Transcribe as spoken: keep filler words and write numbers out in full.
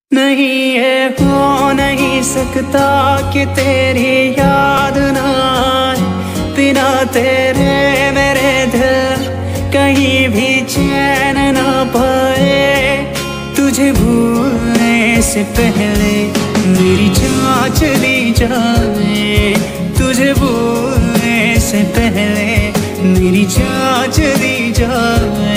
नहीं है हो नहीं सकता कि तेरी याद ना आए, बिना तेरे मेरे दिल कहीं भी चैन ना पाए। तुझे भूलने से पहले मेरी जान चली जाए, तुझे भूलने से पहले मेरी जान चली जाए।